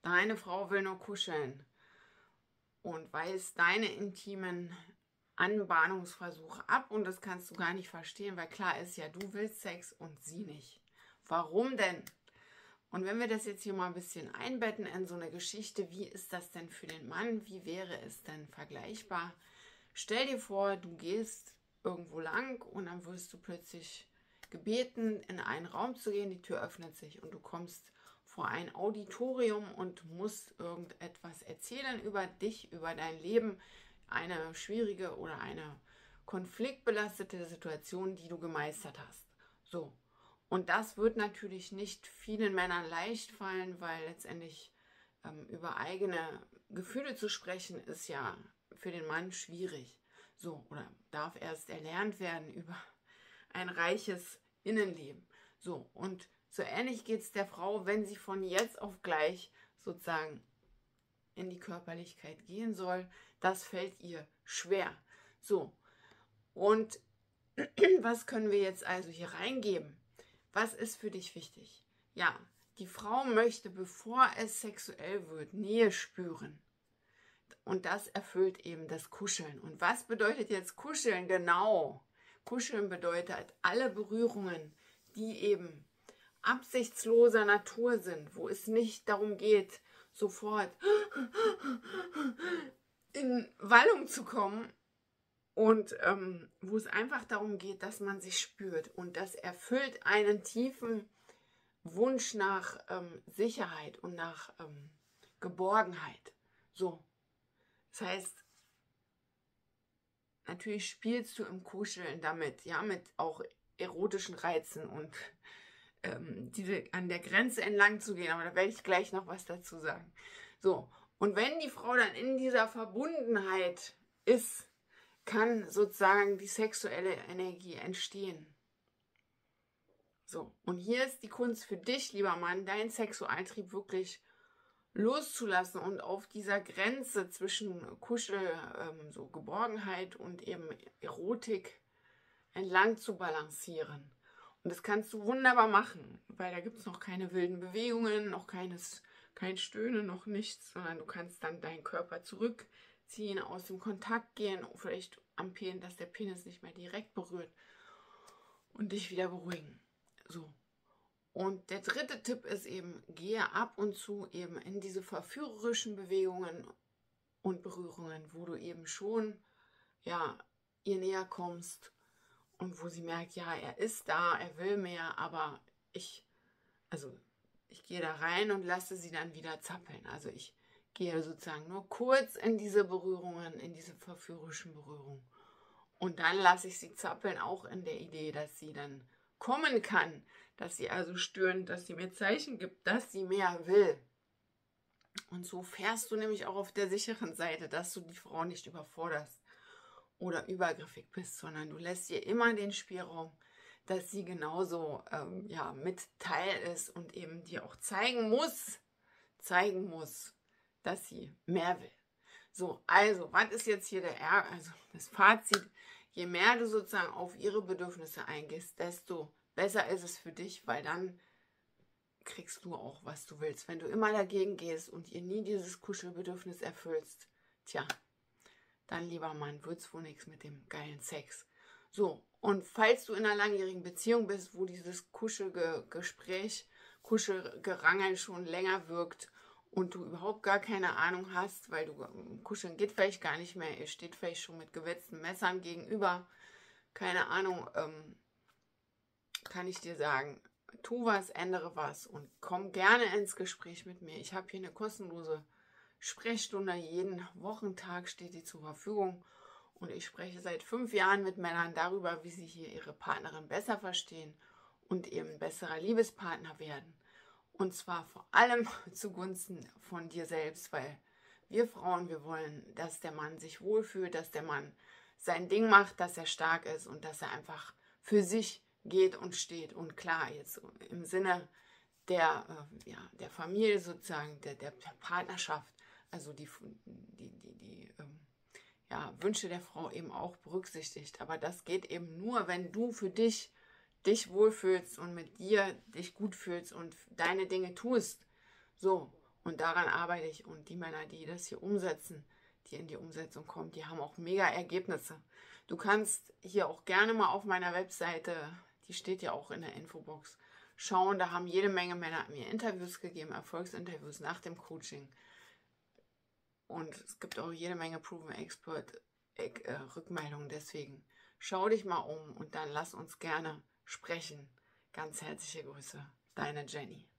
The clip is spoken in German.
Deine Frau will nur kuscheln und weist deine intimen Anbahnungsversuche ab und das kannst du gar nicht verstehen, weil klar ist ja, du willst Sex und sie nicht. Warum denn? Und wenn wir das jetzt hier mal ein bisschen einbetten in so eine Geschichte, wie ist das denn für den Mann? Wie wäre es denn vergleichbar? Stell dir vor, du gehst irgendwo lang und dann wirst du plötzlich gebeten, in einen Raum zu gehen, die Tür öffnet sich und du kommst vor ein Auditorium und musst irgendetwas erzählen über dich, über dein Leben, eine schwierige oder eine konfliktbelastete Situation, die du gemeistert hast. So. Und das wird natürlich nicht vielen Männern leicht fallen, weil letztendlich über eigene Gefühle zu sprechen, ist ja für den Mann schwierig. So, oder darf erst erlernt werden über ein reiches Innenleben. So, und so ähnlich geht es der Frau, wenn sie von jetzt auf gleich sozusagen in die Körperlichkeit gehen soll. Das fällt ihr schwer. So, und was können wir jetzt also hier reingeben? Was ist für dich wichtig? Ja, die Frau möchte, bevor es sexuell wird, Nähe spüren. Und das erfüllt eben das Kuscheln. Und was bedeutet jetzt Kuscheln? Genau. Kuscheln bedeutet alle Berührungen, die eben absichtsloser Natur sind, wo es nicht darum geht, sofort in Wallung zu kommen und wo es einfach darum geht, dass man sich spürt. Und das erfüllt einen tiefen Wunsch nach Sicherheit und nach Geborgenheit. So. Das heißt, natürlich spielst du im Kuscheln damit, ja, mit auch erotischen Reizen und diese an der Grenze entlang zu gehen, aber da werde ich gleich noch was dazu sagen. So, und wenn die Frau dann in dieser Verbundenheit ist, kann sozusagen die sexuelle Energie entstehen. So, und hier ist die Kunst für dich, lieber Mann, deinen Sexualtrieb wirklich loszulassen und auf dieser Grenze zwischen so Geborgenheit und eben Erotik entlang zu balancieren. Und das kannst du wunderbar machen, weil da gibt es noch keine wilden Bewegungen, noch kein Stöhnen, noch nichts, sondern du kannst dann deinen Körper zurückziehen, aus dem Kontakt gehen, vielleicht am Penis, dass der Penis nicht mehr direkt berührt und dich wieder beruhigen. So. Und der dritte Tipp ist eben, gehe ab und zu eben in diese verführerischen Bewegungen und Berührungen, wo du eben schon, ja, ihr näher kommst und wo sie merkt, ja, er ist da, er will mehr, aber ich gehe da rein und lasse sie dann wieder zappeln. Also ich gehe sozusagen nur kurz in diese Berührungen, in diese verführerischen Berührungen. Und dann lasse ich sie zappeln, auch in der Idee, dass sie dann kommen kann, dass sie also stöhnt, dass sie mir Zeichen gibt, dass sie mehr will. Und so fährst du nämlich auch auf der sicheren Seite, dass du die Frau nicht überforderst oder übergriffig bist, sondern du lässt ihr immer den Spielraum, dass sie genauso mit Teil ist und eben dir auch zeigen muss, dass sie mehr will. So, also, was ist jetzt hier das Fazit? Je mehr du sozusagen auf ihre Bedürfnisse eingehst, desto besser ist es für dich, weil dann kriegst du auch, was du willst. Wenn du immer dagegen gehst und ihr nie dieses Kuschelbedürfnis erfüllst, tja, dann, lieber Mann, wird es wohl nichts mit dem geilen Sex. So, und falls du in einer langjährigen Beziehung bist, wo dieses Kuschelgespräch, Kuschelgerangel schon länger wirkt und du überhaupt gar keine Ahnung hast, weil Kuscheln geht vielleicht gar nicht mehr, ihr steht vielleicht schon mit gewetzten Messern gegenüber, keine Ahnung, kann ich dir sagen, tu was, ändere was und komm gerne ins Gespräch mit mir. Ich habe hier eine kostenlose Sprechstunde, jeden Wochentag steht die zur Verfügung und ich spreche seit 5 Jahren mit Männern darüber, wie sie hier ihre Partnerin besser verstehen und eben besserer Liebespartner werden. Und zwar vor allem zugunsten von dir selbst, weil wir Frauen, wir wollen, dass der Mann sich wohlfühlt, dass der Mann sein Ding macht, dass er stark ist und dass er einfach für sich geht und steht. Und klar, jetzt im Sinne der Familie sozusagen, der Partnerschaft, also die Wünsche der Frau eben auch berücksichtigt. Aber das geht eben nur, wenn du für dich wohlfühlst und mit dir dich gut fühlst und deine Dinge tust. So, Und daran arbeite ich. Und die Männer, die das hier umsetzen, die in die Umsetzung kommen, die haben auch mega Ergebnisse. Du kannst hier auch gerne mal auf meiner Webseite, die steht ja auch in der Infobox, schauen. Da haben jede Menge Männer mir Interviews gegeben, Erfolgsinterviews nach dem Coaching. Und es gibt auch jede Menge Proven Expert Rückmeldungen. Deswegen schau dich mal um und dann lass uns gerne sprechen. Ganz herzliche Grüße, deine Jenny.